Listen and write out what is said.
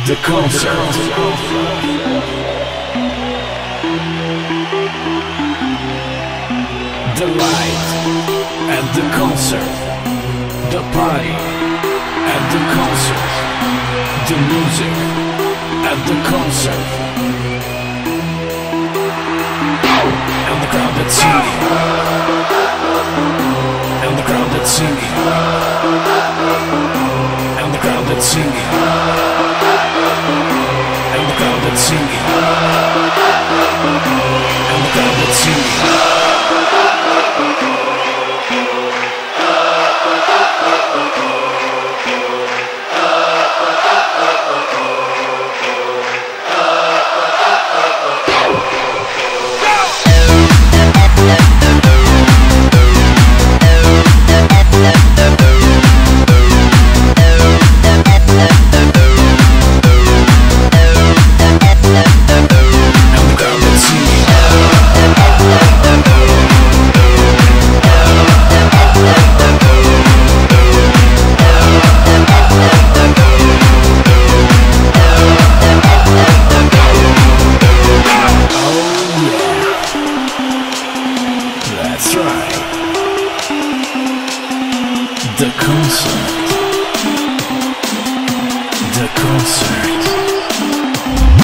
The concert. The light at the concert. The party at the concert. The music at the concert. And the crowd that's singing. And the crowd that's singing. And the crowd that's singing. And the crowd that's singing. And the crowd that's singing. That's right. The concert. The concert.